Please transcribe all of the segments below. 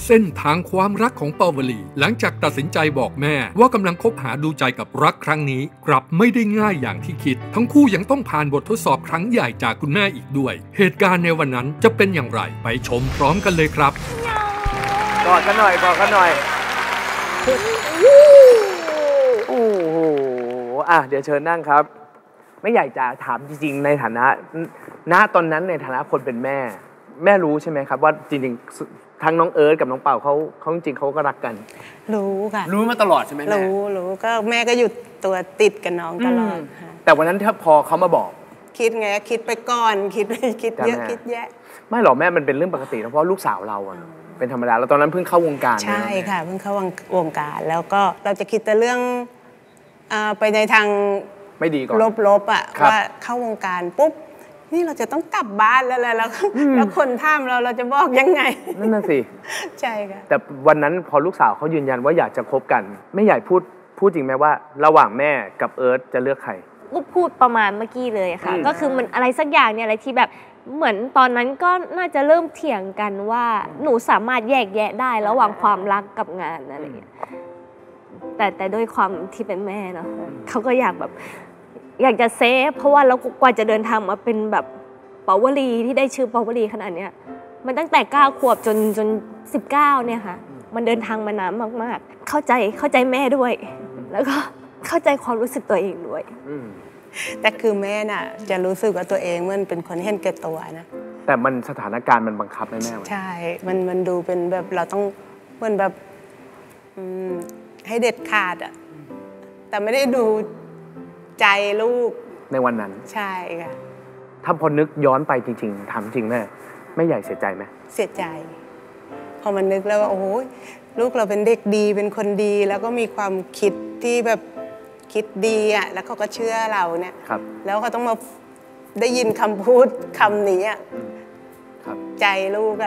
เส้นทางความรักของปาวลีหลังจากตัดสินใจบอกแม่ว่ากำลังคบหาดูใจกับรักครั้งนี้กลับไม่ได้ง่ายอย่างที่คิดทั้งคู่ยังต้องผ่านบททดสอบครั้งใหญ่จากคุณแม่อีกด้วยเหตุการณ์ในวันนั้นจะเป็นอย่างไรไปชมพร้อมกันเลยครับกอดกันหน่อยโอ้โหเดี๋ยวเชิญนั่งครับไม่ใหญ่จะถามจริงๆในฐานะณตอนนั้นในฐานะคนเป็นแม่รู้ใช่ไหมครับว่าจริงๆทั้งน้องเอิร์ธกับน้องเป่าเขาจริงๆเขาก็รักกันรู้ค่ะรู้มาตลอดใช่ไหมแม่รู้ก็แม่ก็อยู่ตัวติดกับน้องตลอดค่ะแต่วันนั้นถ้าพอเขามาบอกคิดไงคิดไปก่อนคิดเยอะคิดแยะไม่หรอกแม่มันเป็นเรื่องปกตินะเพราะลูกสาวเราเป็นธรรมดาแล้วตอนนั้นเพิ่งเข้าวงการใช่ค่ะเพิ่งเข้าวงการแล้วก็เราจะคิดแต่เรื่องไปในทางไม่ดีก่อนลบว่าเข้าวงการปุ๊บนี่เราจะต้องกลับบ้านแล้วคนท่ามเราจะบอกยังไงนั่นน่ะสิใช่ค่ะแต่วันนั้นพอลูกสาวเขายืนยันว่าอยากจะคบกันไม่ใหญ่พูดจริงไหมว่าระหว่างแม่กับเอิร์ธจะเลือกใครพูดประมาณเมื่อกี้เลยค่ะก็คือมันอะไรสักอย่างเนี่ยอะไรที่แบบเหมือนตอนนั้นก็น่าจะเริ่มเถียงกันว่าหนูสามารถแยกแยะได้ระหว่างความรักกับงานอะไรอย่างเงี้ยแต่ด้วยความที่เป็นแม่เนาะเขาก็อยากจะเซฟเพราะว่าเรากว่าจะเดินทางมาเป็นแบบปาวลีที่ได้ชื่อปาวลีขนาดเนี้ยมันตั้งแต่9 ขวบจน19เนี่ยค่ะมันเดินทางมานานมากๆเข้าใจแม่ด้วยแล้วก็เข้าใจความรู้สึกตัวเองด้วยแต่คือแม่น่ะจะรู้สึกว่าตัวเองมันเป็นคนเห็นแก่ตัวนะแต่มันสถานการณ์มันบังคับไหมแม่ใช่มันดูเป็นแบบเราต้องเหมือนแบบให้เด็ดขาดแต่ไม่ได้ดูใจลูกในวันนั้นใช่ค่ะถ้าพอนึกย้อนไปจริงๆถามจริงแม่ไม่ใหญ่เสียใจไหมเสียใจพอมันนึกแล้วว่าโอ้โหลูกเราเป็นเด็กดีเป็นคนดีแล้วก็มีความคิดที่แบบคิดดีแล้วเขาก็เชื่อเราเนี่ยแล้วเขาต้องมาได้ยินคำพูดคำนี้ใจลูก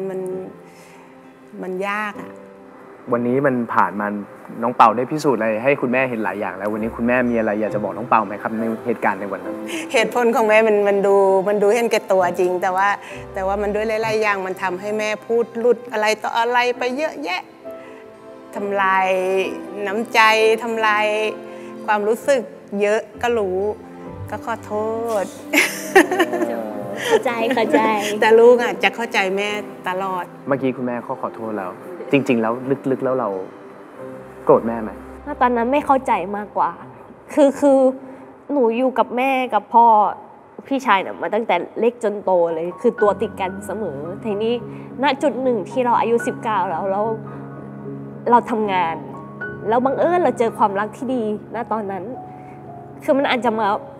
มันยากวันนี้มันผ่านมาน้องเป่าได้พิสูจน์อะไรให้คุณแม่เห็นหลายอย่างแล้ววันนี้คุณแม่มีอะไรอยากจะบอกน้องเป่าไหมครับในเหตุการณ์ในวันนั้นเหตุผลของแม่มันดูเห็นแก่ตัวจริงแต่ว่ามันด้วยหลายๆอย่างมันทำให้แม่พูดหลุดอะไรต่ออะไรไปเยอะแยะทำลายน้ำใจทำลายความรู้สึกเยอะก็รู้ก็ขอโทษเข้าใจแต่ลูกจะเข้าใจแม่ตลอดเมื่อกี้คุณแม่ขอโทษแล้วจริงๆแล้วลึกๆแล้วเราโกรธแม่ไหมตอนนั้นไม่เข้าใจมากกว่าคือหนูอยู่กับแม่กับพ่อพี่ชายเนี่ยมาตั้งแต่เล็กจนโตเลยคือตัวติดกันเสมอทีนี้ณจุดหนึ่งที่เราอายุ19แล้วเราทำงานแล้วบังเอิญเราเจอความรักที่ดีณตอนนั้นคือมันอาจจะ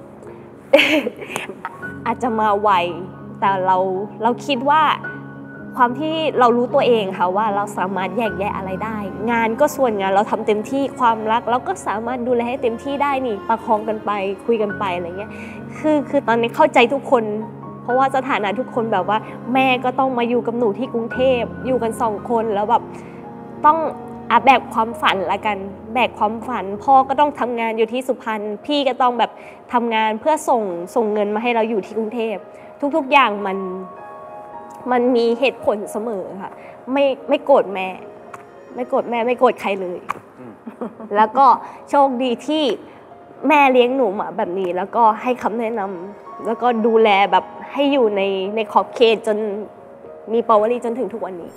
มาไวแต่เราคิดว่าความที่เรารู้ตัวเองค่ะว่าเราสามารถแยกแยะอะไรได้งานก็ส่วนงานเราทำเต็มที่ความรักเราก็สามารถดูแลให้เต็มที่ได้นี่ประคองกันไปคุยกันไปอะไรเงี้ยคือตอนนี้เข้าใจทุกคนเพราะว่าสถานะทุกคนแบบว่าแม่ก็ต้องมาอยู่กับหนูที่กรุงเทพอยู่กัน2 คนแล้วแบบต้องแบกความฝันละกันแบกความฝันพ่อก็ต้องทำงานอยู่ที่สุพรรณพี่ก็ต้องแบบทำงานเพื่อส่งเงินมาให้เราอยู่ที่กรุงเทพทุกๆอย่างมันมีเหตุผลเสมอค่ะไม่โกรธแม่ไม่โกรธใครเลยแล้วก็โชคดีที่แม่เลี้ยงหนูมาแบบนี้แล้วก็ให้คำแนะนำแล้วก็ดูแลแบบให้อยู่ในขอบเขตจนมีปาวลีจนถึงทุกวันนี้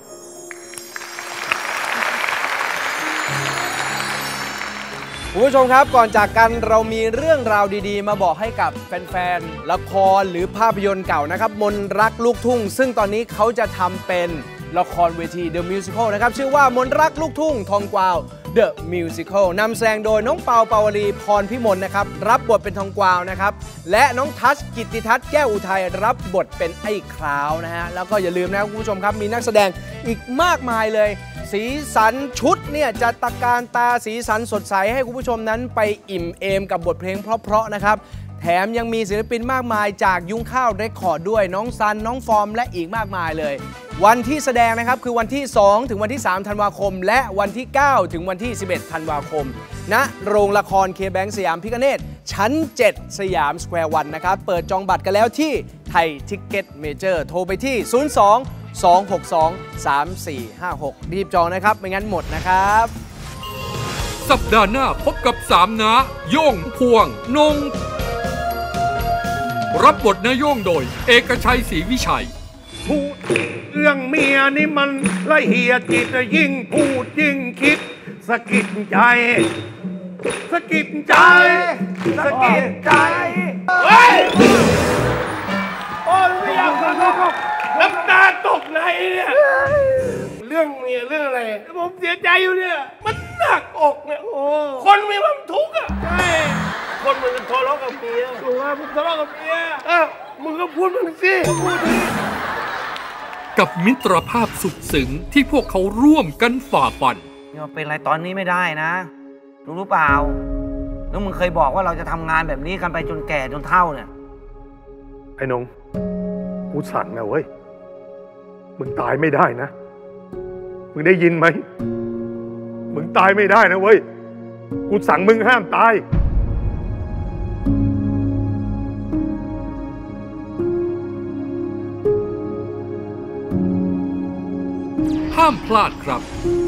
คุณผู้ชมครับก่อนจากกันเรามีเรื่องราวดีๆมาบอกให้กับแฟนๆละครหรือภาพยนตร์เก่านะครับมนรักลูกทุ่งซึ่งตอนนี้เขาจะทำเป็นละครเวที The Musical นะครับชื่อว่ามนรักลูกทุ่งทองกวาว The Musical นำแสดงโดยน้องเปาปาวลีพรพิมลนะครับรับบทเป็นทองกวาวนะครับและน้องทัชกิตติทัศน์แก้วอุทัยรับบทเป็นไอ้คราวนะฮะแล้วก็อย่าลืมนะคุณผู้ชมครับมีนักแสดงอีกมากมายเลยสีสันชุดเนี่ยจะตะการตาสีสันสดใสให้คุณผู้ชมนั้นไปอิ่มเอมกับบทเพลงเพราะๆนะครับแถมยังมีศิลปินมากมายจากยุ้งข้าวเรคคอร์ดด้วยน้องซันน้องฟอร์มและอีกมากมายเลยวันที่แสดงนะครับคือวันที่2ถึงวันที่3ธันวาคมและวันที่9ถึงวันที่11ธันวาคมณโรงละครเคแบงค์สยามพิฆเนศชั้น7สยามสแควร์วันนะครับเปิดจองบัตรกันแล้วที่ไทยทิกเก็ตเมเจอร์โทรไปที่02 262-3456 รีบจองนะครับไม่งั้นหมดนะครับสัปดาห์หน้าพบกับ3น้าโย่งพวงนงรับบทนายโย่งโดยเอกชัยศรีวิชัยพูดเรื่องเมียนี่มันละเหียจิตยิ่งพูดยิ่งคิดสะกิดใจสะกิดใจสะกิดใจเฮ้ยโอ้ยไม่อยากฟังน้ำตาตกในเนี่ยเรื่องเมียเรื่องอะไรผมเสียใจอยู่เนี่ยมันหนักอกเนี่ยโอ้คนมีความทุกข์อ่ะใช่คนมันทะเลาะกับเมียถูกไหมผมทะเลาะกับเมียมึงก็พูดมึงสิพูดดิกับมิตรภาพสุดซึ้งที่พวกเขาร่วมกันฝ่าฟันอย่าเป็นอะไรตอนนี้ไม่ได้นะรู้เปล่าแล้วมึงเคยบอกว่าเราจะทำงานแบบนี้กันไปจนแก่จนเฒ่าเนี่ยไอ้นงกูสั่งนะเว้ยมึงตายไม่ได้นะมึงได้ยินไหมมึงตายไม่ได้นะเว้ยกูสั่งมึงห้ามตายห้ามพลาดครับ